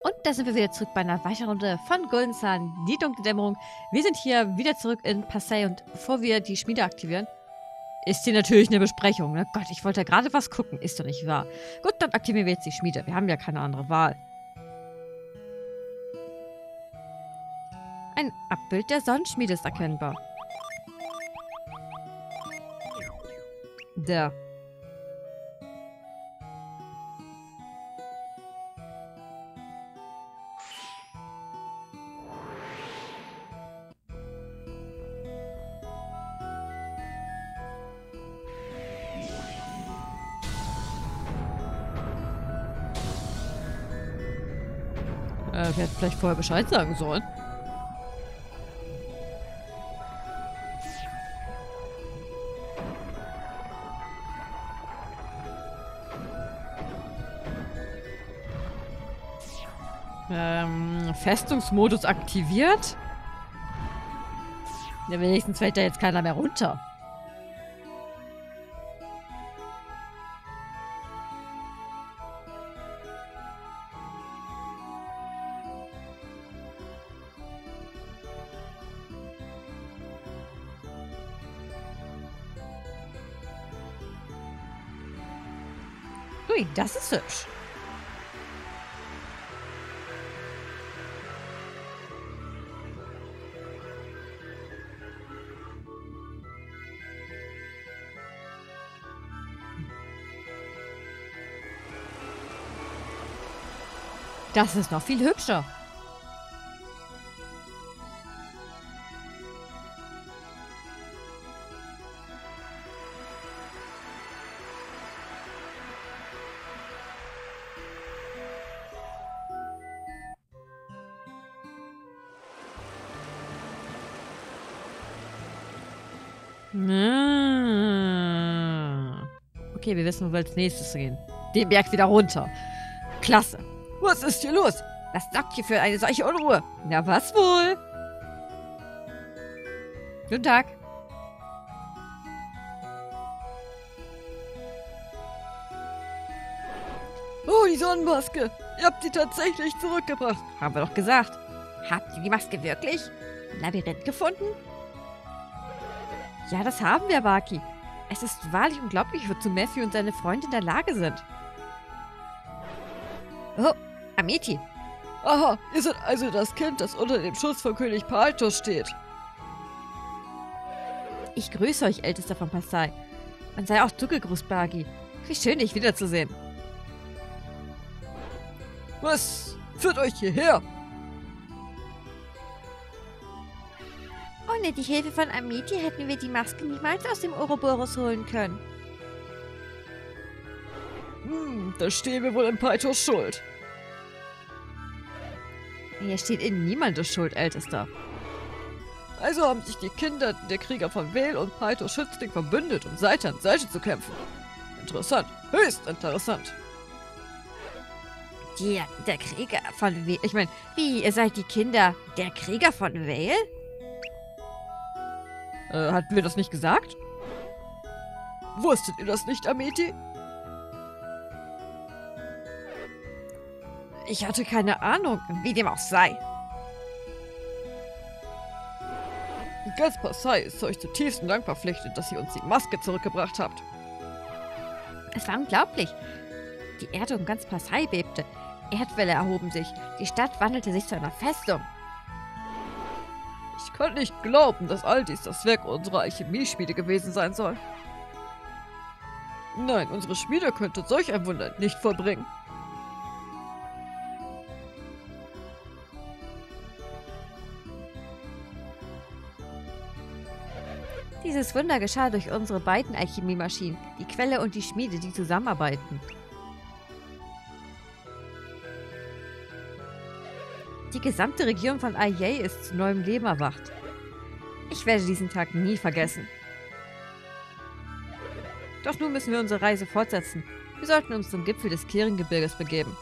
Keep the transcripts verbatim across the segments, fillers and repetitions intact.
Und da sind wir wieder zurück bei einer weiteren Runde von Golden Sun, die dunkle Dämmerung. Wir sind hier wieder zurück in Passae und bevor wir die Schmiede aktivieren, ist hier natürlich eine Besprechung. Ne? Gott, ich wollte ja gerade was gucken. Ist doch nicht wahr. Gut, dann aktivieren wir jetzt die Schmiede. Wir haben ja keine andere Wahl. Ein Abbild der Sonnenschmiede ist erkennbar. Da. Äh, wir hätten vielleicht vorher Bescheid sagen sollen. Ähm, Festungsmodus aktiviert? Ja, wenigstens fällt da jetzt keiner mehr runter. Ui, das ist hübsch. Das ist noch viel hübscher. Ah. Okay, wir wissen, wo wir als nächstes gehen. Den Berg wieder runter. Klasse. Was ist hier los? Was sorgt hier für eine solche Unruhe? Na, was wohl? Guten Tag. Oh, die Sonnenmaske. Ihr habt sie tatsächlich zurückgebracht. Haben wir doch gesagt. Habt ihr die Maske wirklich im Labyrinth gefunden? Ja, das haben wir, Baki. Es ist wahrlich unglaublich, wozu Matthew und seine Freunde in der Lage sind. Oh, Ameti. Aha, ihr seid also das Kind, das unter dem Schutz von König Paltos steht. Ich grüße euch, Ältester von Passae. Und sei auch du gegrüßt, Baki. Wie schön, dich wiederzusehen. Was führt euch hierher? Ohne die Hilfe von Ameti hätten wir die Maske niemals aus dem Ouroboros holen können. Hm, da stehen wir wohl in Paitos Schuld. Hier steht Ihnen niemandes Schuld, Ältester. Also haben sich die Kinder der Krieger von Vale und Paitos Schützling verbündet, um Seite an Seite zu kämpfen. Interessant, höchst interessant. Die, der Krieger von Vale? Ich meine, wie, ihr seid die Kinder der Krieger von Vale? Äh, hatten wir das nicht gesagt? Wusstet ihr das nicht, Ameti? Ich hatte keine Ahnung, wie dem auch sei. Ganz Passae ist euch zutiefst Dank verpflichtet, dass ihr uns die Maske zurückgebracht habt. Es war unglaublich. Die Erde um ganz Passae bebte. Erdwälle erhoben sich. Die Stadt wandelte sich zu einer Festung. Ich kann nicht glauben, dass all dies das Werk unserer Alchemieschmiede gewesen sein soll. Nein, unsere Schmiede könnte solch ein Wunder nicht vollbringen. Dieses Wunder geschah durch unsere beiden Alchemiemaschinen, die Quelle und die Schmiede, die zusammenarbeiten. Die gesamte Region von Aiei ist zu neuem Leben erwacht. Ich werde diesen Tag nie vergessen. Doch nun müssen wir unsere Reise fortsetzen. Wir sollten uns zum Gipfel des Kirin-Gebirges begeben.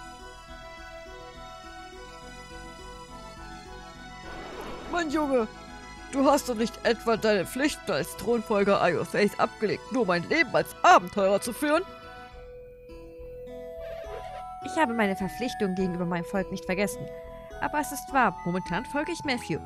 Mein Junge, du hast doch nicht etwa deine Pflichten als Thronfolger Iofaith abgelegt, nur mein Leben als Abenteurer zu führen? Ich habe meine Verpflichtung gegenüber meinem Volk nicht vergessen. Aber es ist wahr, momentan folge ich Matthew.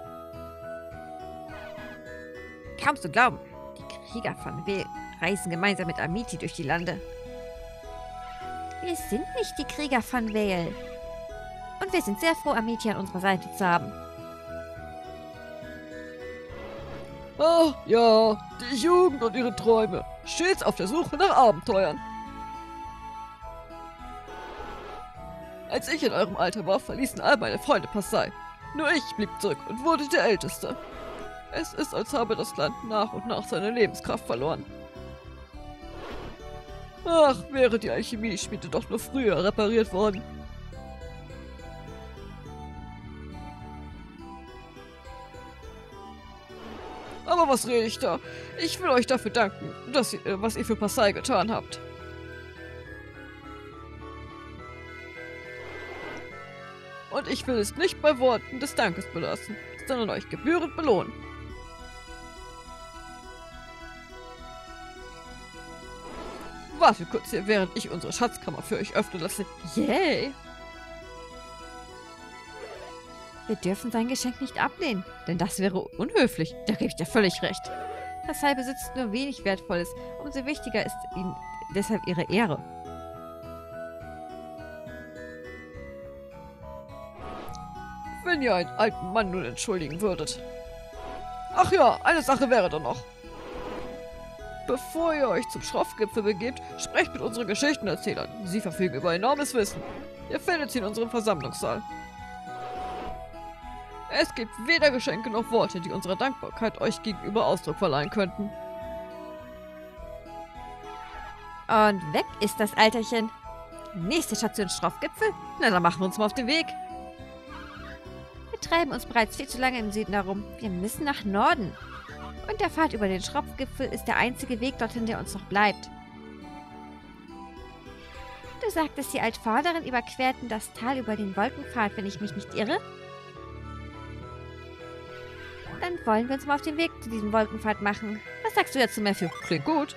Kaum zu glauben, die Krieger von Vale reisen gemeinsam mit Amiti durch die Lande. Wir sind nicht die Krieger von Vale. Und wir sind sehr froh, Amiti an unserer Seite zu haben. Ah, ja, die Jugend und ihre Träume. Stets auf der Suche nach Abenteuern. Als ich in eurem Alter war, verließen all meine Freunde Passai. Nur ich blieb zurück und wurde der Älteste. Es ist, als habe das Land nach und nach seine Lebenskraft verloren. Ach, wäre die Alchemie-Schmiede doch nur früher repariert worden. Aber was rede ich da? Ich will euch dafür danken, dass ihr, was ihr für Passai getan habt. Und ich will es nicht bei Worten des Dankes belassen, sondern euch gebührend belohnen. Wartet kurz hier, während ich unsere Schatzkammer für euch öffnen lasse. Yay! Wir dürfen sein Geschenk nicht ablehnen, denn das wäre unhöflich. Da gebe ich dir völlig recht. Passai besitzt nur wenig Wertvolles. Umso wichtiger ist ihnen deshalb ihre Ehre. Wenn ihr einen alten Mann nun entschuldigen würdet. Ach ja, eine Sache wäre da noch. Bevor ihr euch zum Schroffgipfel begebt, sprecht mit unseren Geschichtenerzählern. Sie verfügen über enormes Wissen. Ihr findet sie in unserem Versammlungssaal. Es gibt weder Geschenke noch Worte, die unserer Dankbarkeit euch gegenüber Ausdruck verleihen könnten. Und weg ist das Alterchen. Nächste Station Schroffgipfel? Na, dann machen wir uns mal auf den Weg. Wir treiben uns bereits viel zu lange im Süden herum. Wir müssen nach Norden. Und der Pfad über den Schroffgipfel ist der einzige Weg dorthin, der uns noch bleibt. Du sagtest, die Altvorderen überquerten das Tal über den Wolkenpfad, wenn ich mich nicht irre? Dann wollen wir uns mal auf den Weg zu diesem Wolkenpfad machen. Was sagst du dazu, Matthew? Klingt gut.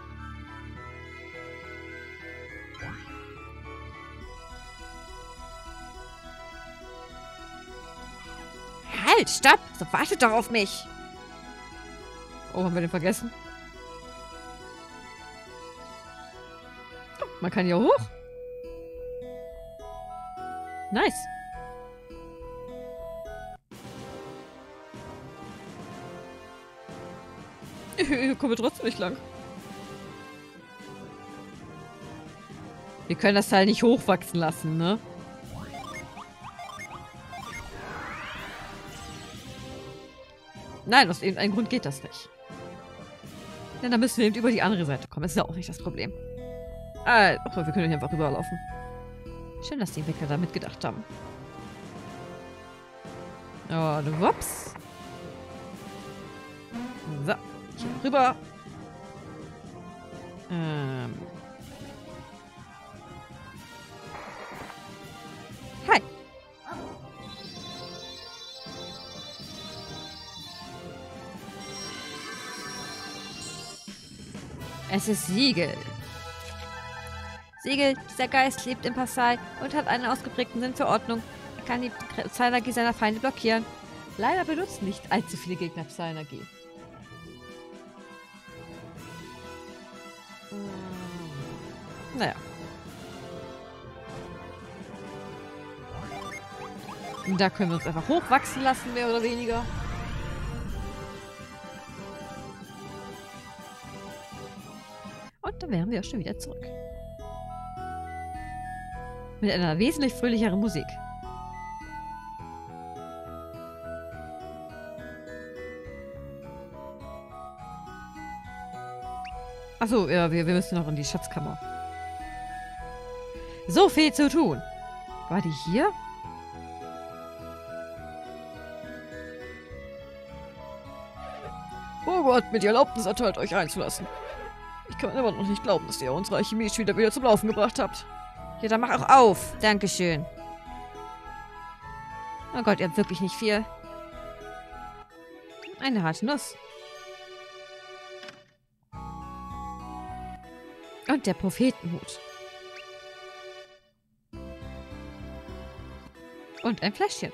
Halt, stopp! So, wartet doch auf mich! Oh, haben wir den vergessen? Oh, man kann hier hoch. Nice. Hier kommen wir trotzdem nicht lang. Wir können das Teil nicht hochwachsen lassen, ne? Nein, aus irgendeinem Grund geht das nicht. Ja, dann müssen wir eben über die andere Seite kommen. Das ist ja auch nicht das Problem. Ah, ach, wir können hier einfach rüberlaufen. Schön, dass die Entwickler da mitgedacht haben. Und wups. So, hier rüber. Ähm. Hi. Es ist Siegel. Siegel, dieser Geist lebt in Passai und hat einen ausgeprägten Sinn für Ordnung. Er kann die Psynergie seiner Feinde blockieren. Leider benutzen nicht allzu viele Gegner Psynergie. Hm. Naja. Und da können wir uns einfach hochwachsen lassen, mehr oder weniger. Und dann wären wir auch schon wieder zurück. Mit einer wesentlich fröhlicheren Musik. Achso, ja, wir, wir müssen noch in die Schatzkammer. So viel zu tun. War die hier? Bogo hat mir die Erlaubnis erteilt, euch einzulassen. Ich kann immer noch nicht glauben, dass ihr unsere Alchemie wieder wieder zum Laufen gebracht habt. Ja, dann mach auch auf. Dankeschön. Oh Gott, ihr habt wirklich nicht viel. Eine harte Nuss. Und der Prophetenhut. Und ein Fläschchen.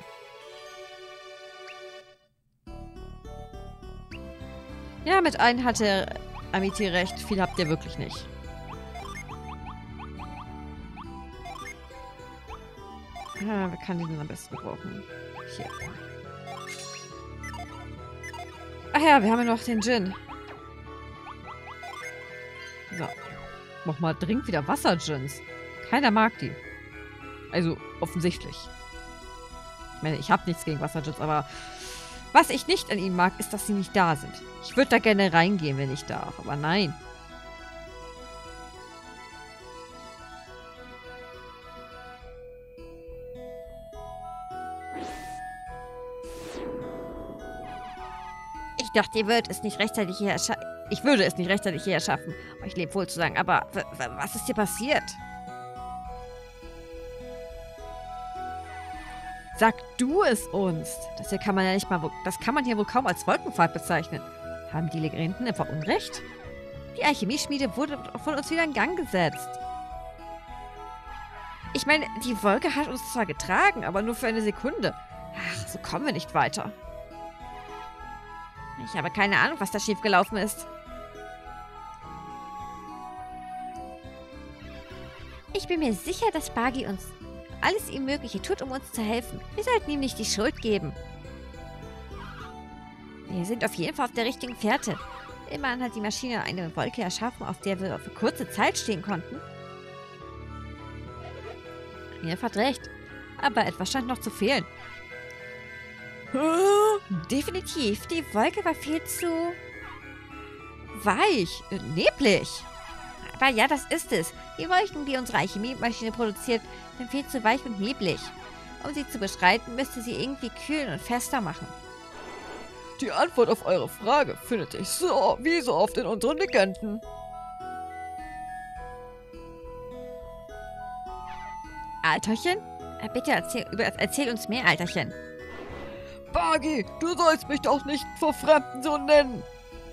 Ja, mit einem hatte Amity recht. Viel habt ihr wirklich nicht. Ah, wer kann die denn am besten brauchen? Hier. Ach ja, wir haben ja noch den Gin. So. Nochmal dringend wieder Wasser-Gins. Keiner mag die. Also, offensichtlich. Ich meine, ich habe nichts gegen Wasser-Gins, aber was ich nicht an ihnen mag, ist, dass sie nicht da sind. Ich würde da gerne reingehen, wenn ich darf, aber nein. Ich dachte, ihr würdet es nicht rechtzeitig hierher schaffen. Ich würde es nicht rechtzeitig hierher schaffen, euch lebwohl zu sagen, aber was ist hier passiert? Sag du es uns. Das hier kann man ja nicht mal, das kann man hier wohl kaum als Wolkenfahrt bezeichnen. Haben die Legenden etwa Unrecht? Die Alchemieschmiede wurde von uns wieder in Gang gesetzt. Ich meine, die Wolke hat uns zwar getragen, aber nur für eine Sekunde. Ach, so kommen wir nicht weiter. Ich habe keine Ahnung, was da schiefgelaufen ist. Ich bin mir sicher, dass Bagi uns alles ihm Mögliche tut, um uns zu helfen. Wir sollten ihm nicht die Schuld geben. Wir sind auf jeden Fall auf der richtigen Fährte. Immerhin hat die Maschine eine Wolke erschaffen, auf der wir für kurze Zeit stehen konnten. Ihr habt recht. Aber etwas scheint noch zu fehlen. Definitiv. Die Wolke war viel zu weich, äh, neblig. Aber ja, das ist es. Die Wolken, die unsere Alchemiemaschine produziert, sind viel zu weich und neblig. Um sie zu beschreiten, müsste sie irgendwie kühlen und fester machen. Die Antwort auf eure Frage findet sich so wie so oft in unseren Legenden. Alterchen? Äh, bitte erzähl, über, erzähl uns mehr, Alterchen. Bagi, du sollst mich doch nicht vor Fremden so nennen.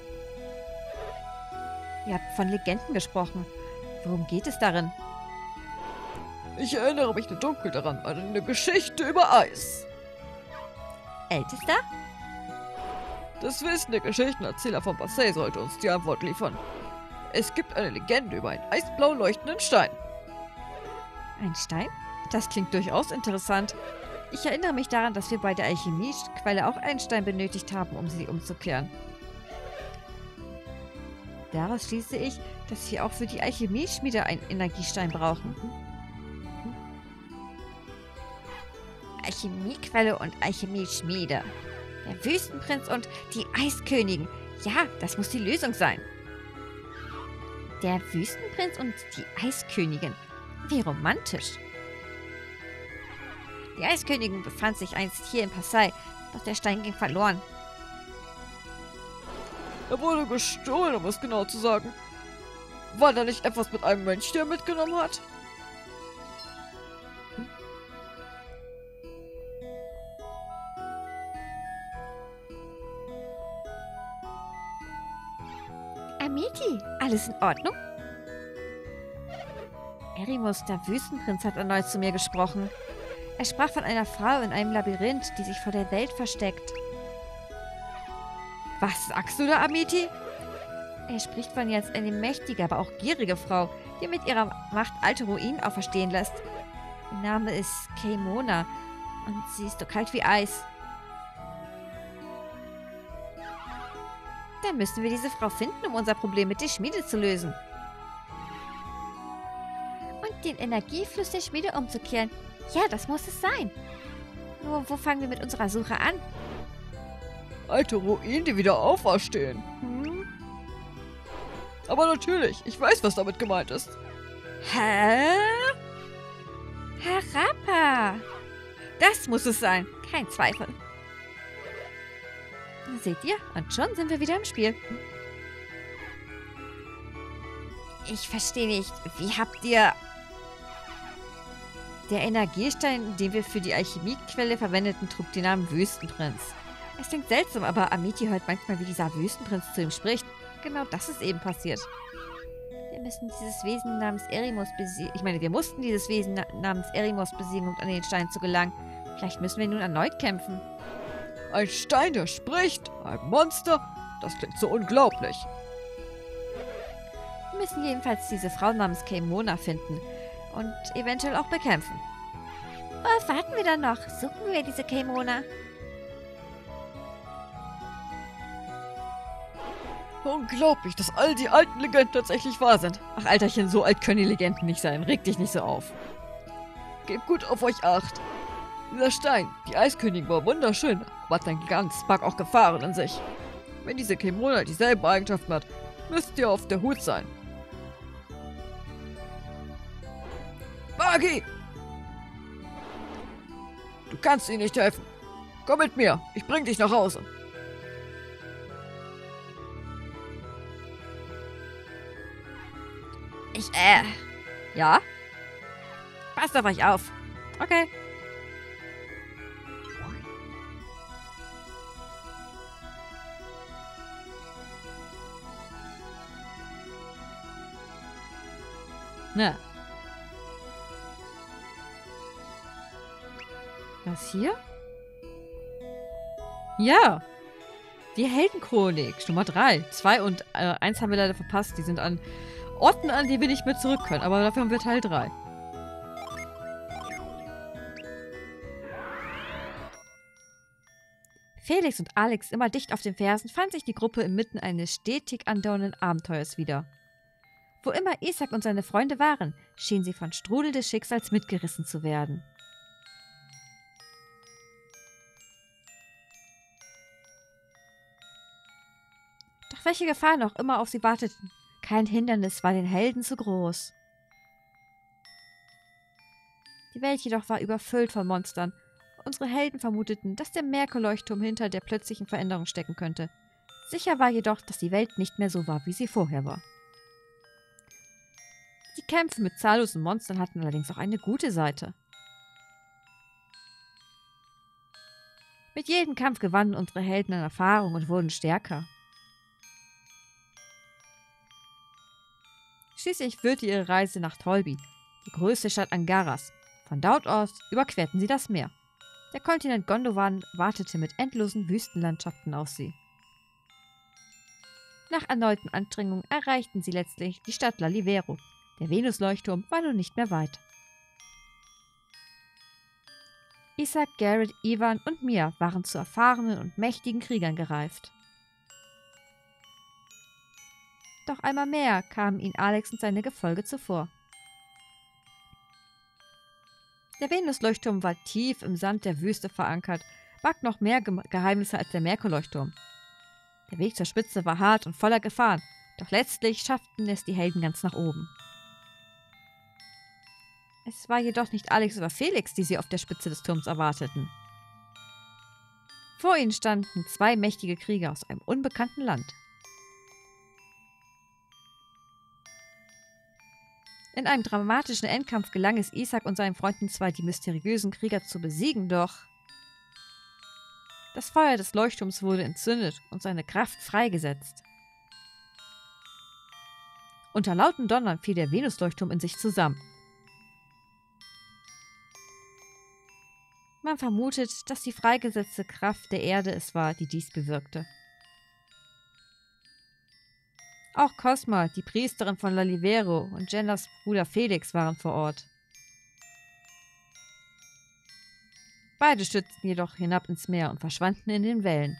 Ihr habt von Legenden gesprochen. Worum geht es darin? Ich erinnere mich nur dunkel daran, an eine Geschichte über Eis. Ältester? Das Wissen der Geschichtenerzähler von Passé sollte uns die Antwort liefern. Es gibt eine Legende über einen eisblau leuchtenden Stein. Ein Stein? Das klingt durchaus interessant. Ich erinnere mich daran, dass wir bei der Alchemiequelle auch einen Stein benötigt haben, um sie umzukehren. Daraus schließe ich, dass wir auch für die Alchemieschmiede einen Energiestein brauchen. Alchemiequelle und Alchemieschmiede. Der Wüstenprinz und die Eiskönigin. Ja, das muss die Lösung sein. Der Wüstenprinz und die Eiskönigin. Wie romantisch. Die Eiskönigin befand sich einst hier in Passai, doch der Stein ging verloren. Er wurde gestohlen, um es genau zu sagen. War da nicht etwas mit einem Mönch, der mitgenommen hat? Hm? Amity, alles in Ordnung? Erimus, der Wüstenprinz, hat erneut zu mir gesprochen. Er sprach von einer Frau in einem Labyrinth, die sich vor der Welt versteckt. Was sagst du da, Amity? Er spricht von ihr als eine mächtige, aber auch gierige Frau, die mit ihrer Macht alte Ruinen auferstehen lässt. Ihr Name ist Keimona und sie ist so kalt wie Eis. Dann müssen wir diese Frau finden, um unser Problem mit der Schmiede zu lösen. Und den Energiefluss der Schmiede umzukehren. Ja, das muss es sein. Nur, wo fangen wir mit unserer Suche an? Alte Ruinen, die wieder auferstehen. Hm? Aber natürlich, ich weiß, was damit gemeint ist. Hä? Harappa! Das muss es sein. Kein Zweifel. Seht ihr? Und schon sind wir wieder im Spiel. Ich verstehe nicht. Wie habt ihr... Der Energiestein, den wir für die Alchemiequelle verwendeten, trug den Namen Wüstenprinz. Es klingt seltsam, aber Amity hört manchmal, wie dieser Wüstenprinz zu ihm spricht. Genau das ist eben passiert. Wir müssen dieses Wesen namens Erimus besiegen. Ich meine, wir mussten dieses Wesen na namens Erimus besiegen, um an den Stein zu gelangen. Vielleicht müssen wir nun erneut kämpfen. Ein Stein, der spricht? Ein Monster? Das klingt so unglaublich. Wir müssen jedenfalls diese Frau namens Keimona finden und eventuell auch bekämpfen. Worauf warten wir dann noch? Suchen wir diese Keimona. Unglaublich, dass all die alten Legenden tatsächlich wahr sind. Ach, Alterchen, so alt können die Legenden nicht sein. Reg dich nicht so auf. Gebt gut auf euch acht. Dieser Stein, die Eiskönigin, war wunderschön, aber hat ein ganzes Pack auch Gefahren in sich. Wenn diese Keimona dieselben Eigenschaften hat, müsst ihr auf der Hut sein. Magi! Du kannst ihnen nicht helfen. Komm mit mir, ich bring dich nach Hause. Ich, äh... Ja? Passt auf euch auf. Okay. Na. Was hier? Ja. Die Heldenchronik, Nummer drei. zwei und äh, eins haben wir leider verpasst. Die sind an Orten, an die wir nicht mehr zurück können. Aber dafür haben wir Teil drei. Felix und Alex immer dicht auf den Fersen, fand sich die Gruppe inmitten eines stetig andauernden Abenteuers wieder. Wo immer Isak und seine Freunde waren, schienen sie von Strudel des Schicksals mitgerissen zu werden. Doch welche Gefahren auch immer auf sie warteten, kein Hindernis war den Helden zu groß. Die Welt jedoch war überfüllt von Monstern. Unsere Helden vermuteten, dass der Merkur-Leuchtturm hinter der plötzlichen Veränderung stecken könnte. Sicher war jedoch, dass die Welt nicht mehr so war, wie sie vorher war. Die Kämpfe mit zahllosen Monstern hatten allerdings auch eine gute Seite. Mit jedem Kampf gewannen unsere Helden an Erfahrung und wurden stärker. Schließlich führte ihre Reise nach Tolbi, die größte Stadt Angaras. Von dort aus überquerten sie das Meer. Der Kontinent Gondowan wartete mit endlosen Wüstenlandschaften auf sie. Nach erneuten Anstrengungen erreichten sie letztlich die Stadt Lalivero. Der Venus-Leuchtturm war nun nicht mehr weit. Isak, Garrett, Ivan und Mia waren zu erfahrenen und mächtigen Kriegern gereift. Doch einmal mehr kamen ihnen Alex und seine Gefolge zuvor. Der Venus-Leuchtturm war tief im Sand der Wüste verankert, barg noch mehr Ge Geheimnisse als der Merkur-Leuchtturm. Der Weg zur Spitze war hart und voller Gefahren, doch letztlich schafften es die Helden ganz nach oben. Es war jedoch nicht Alex oder Felix, die sie auf der Spitze des Turms erwarteten. Vor ihnen standen zwei mächtige Krieger aus einem unbekannten Land. In einem dramatischen Endkampf gelang es Isak und seinen Freunden zwar, die mysteriösen Krieger zu besiegen, doch das Feuer des Leuchtturms wurde entzündet und seine Kraft freigesetzt. Unter lauten Donnern fiel der Venus-Leuchtturm in sich zusammen. Man vermutet, dass die freigesetzte Kraft der Erde es war, die dies bewirkte. Auch Cosma, die Priesterin von Lalivero, und Jennas Bruder Felix waren vor Ort. Beide stürzten jedoch hinab ins Meer und verschwanden in den Wellen.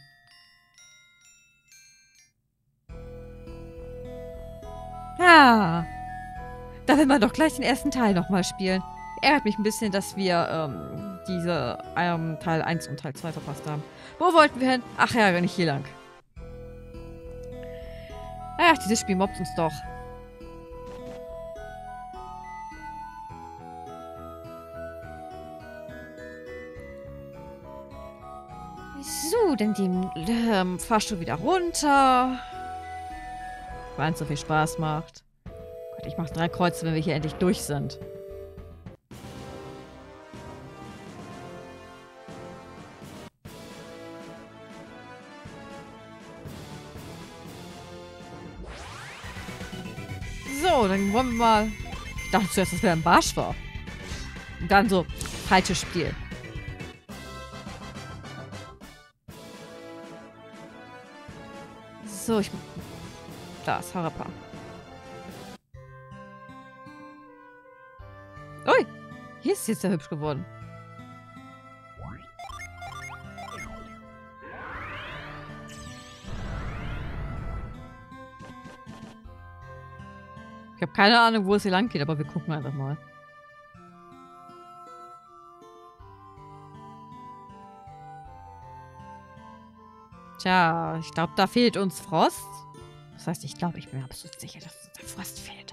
Ah, da will man doch gleich den ersten Teil nochmal spielen. Ärgert mich ein bisschen, dass wir ähm, diese ähm, Teil eins und Teil zwei verpasst haben. Wo wollten wir hin? Ach ja, nicht hier lang. Ach, dieses Spiel mobbt uns doch. So, dann den ähm, Fahrstuhl wieder runter. Weil es so viel Spaß macht. Gott, ich mach drei Kreuze, wenn wir hier endlich durch sind. So, dann wollen wir mal... Ich dachte zuerst, dass wir ein Barsch war. Und dann so, falsches Spiel. So, ich... Da ist Harappa. Ui, hier ist es jetzt sehr hübsch geworden. Ich habe keine Ahnung, wo es hier lang geht, aber wir gucken einfach mal. Tja, ich glaube, da fehlt uns Frost. Das heißt, ich glaube, ich bin mir absolut sicher, dass uns der Frost fehlt.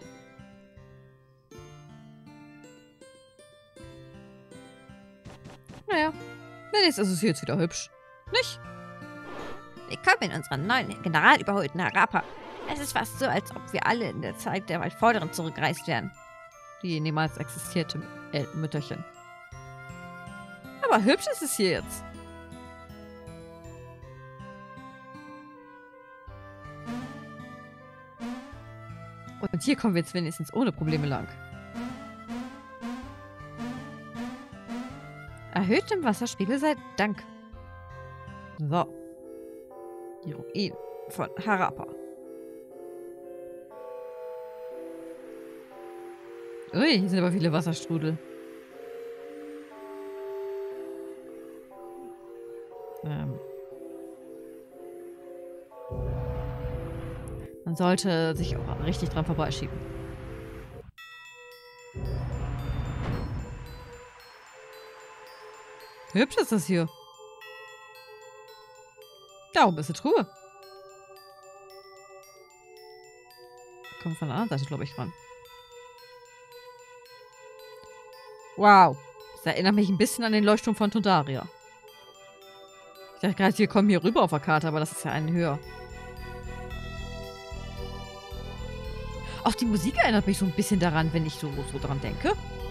Naja, wenigstens ist es hier jetzt wieder hübsch. Nicht? Willkommen in unserer neuen, generalüberholten Harappa. Es ist fast so, als ob wir alle in der Zeit der weit vorderen zurückgereist wären. Die niemals existierte äh, Mütterchen. Aber hübsch ist es hier jetzt. Und hier kommen wir jetzt wenigstens ohne Probleme lang. Erhöhtem Wasserspiegel sei Dank. So. Die Ruinen von Harappa. Ui, hier sind aber viele Wasserstrudel. Ähm. Man sollte sich auch richtig dran vorbeischieben. Wie hübsch ist das hier? Da oben ist eine Truhe. Kommt von der anderen Seite, glaube ich, ran. Wow. Das erinnert mich ein bisschen an den Leuchtturm von Tondaria. Ich dachte gerade, wir kommen hier rüber auf der Karte, aber das ist ja einen höher. Auch die Musik erinnert mich so ein bisschen daran, wenn ich so, so dran denke.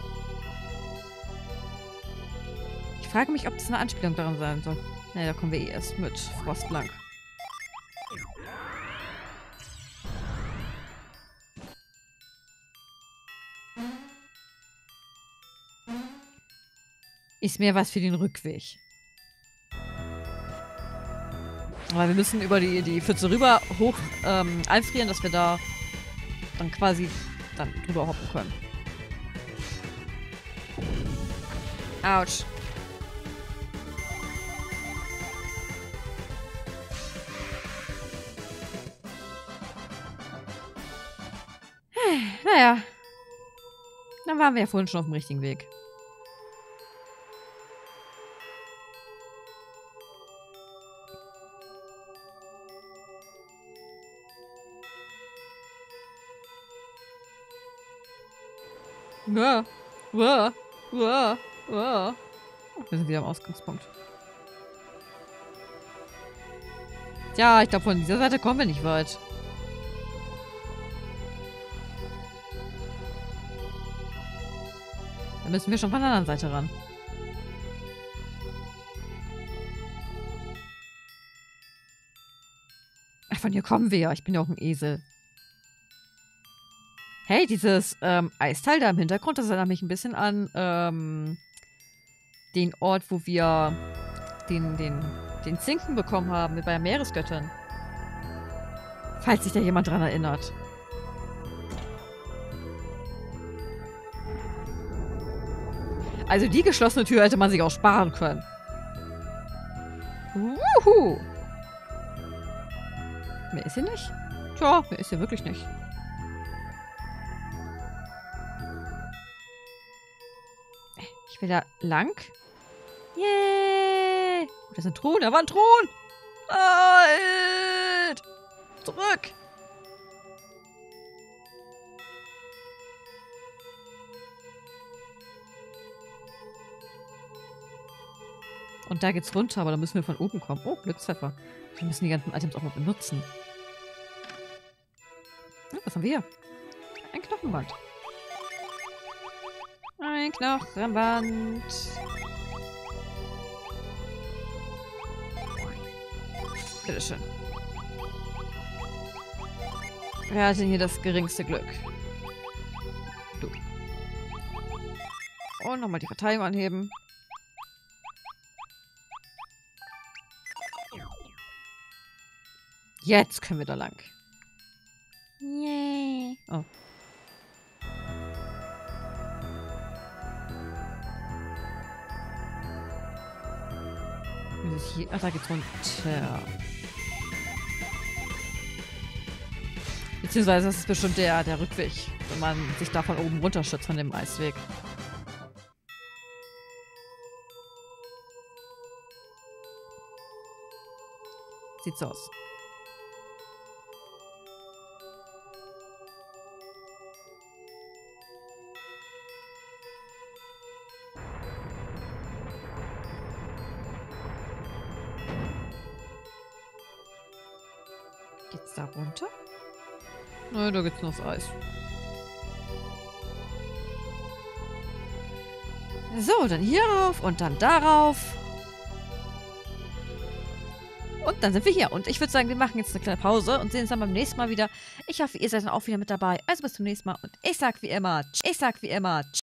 Ich frage mich, ob das eine Anspielung daran sein soll. Naja, da kommen wir eh erst mit Frost lang. Ist mehr was für den Rückweg. Aber wir müssen über die, die Pfütze rüber hoch ähm, einfrieren, dass wir da dann quasi dann drüber hoppen können. Autsch. Naja. Dann waren wir ja vorhin schon auf dem richtigen Weg. Ja. Ja. Ja. Ja. Wir sind wieder am Ausgangspunkt. Ja, ich glaube, von dieser Seite kommen wir nicht weit. Da müssen wir schon von der anderen Seite ran. Ach, von hier kommen wir ja. Ich bin ja auch ein Esel. Hey, dieses ähm, Eisteil da im Hintergrund, das erinnert mich ein bisschen an ähm, den Ort, wo wir den, den, den Zinken bekommen haben, mit bei der Meeresgöttin. Falls sich da jemand dran erinnert. Also die geschlossene Tür hätte man sich auch sparen können. Wuhu! Mehr ist hier nicht? Tja, mehr ist hier wirklich nicht. Ich will da lang. Yay! Oh, da ist ein Thron. Da war ein Thron! Halt! Zurück! Und da geht's runter, aber da müssen wir von oben kommen. Oh, Glückspfeffer. Wir müssen die ganzen Items auch mal benutzen. Oh, was haben wir hier? Ein Knochenband. Ein Knochenband. Bitteschön. Wer hat denn hier das geringste Glück? Du. Und nochmal die Verteidigung anheben. Jetzt können wir da lang. Yay. Oh. Wie ist es hier? Ach, da geht's runter. Beziehungsweise das ist bestimmt der, der Rückweg, wenn man sich da von oben runterschützt von dem Eisweg. Sieht so aus. Geht's da runter? Nein, da geht's nur aufs Eis. So, dann hier rauf und dann darauf. Und dann sind wir hier. Und ich würde sagen, wir machen jetzt eine kleine Pause und sehen uns dann beim nächsten Mal wieder. Ich hoffe, ihr seid dann auch wieder mit dabei. Also bis zum nächsten Mal. Und ich sag wie immer, ich sag wie immer,